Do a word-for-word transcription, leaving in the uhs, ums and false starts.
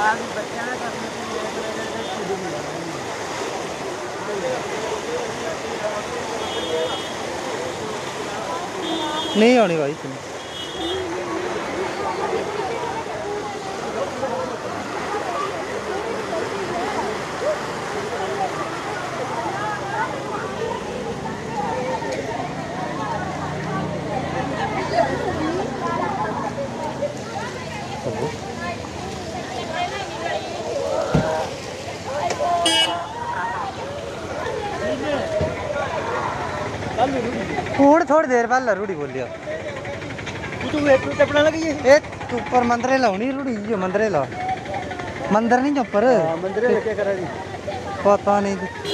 नहीं आनी भाई तुम हूँ थोड़ी देर पहले रूढ़ी बोलिया तू टपना लगी है तू ऊपर मंदरे लाउनी रूढ़ी जो मंदरे ला मंदिर नहीं ऊपर मंदिर क्या करा पता नहीं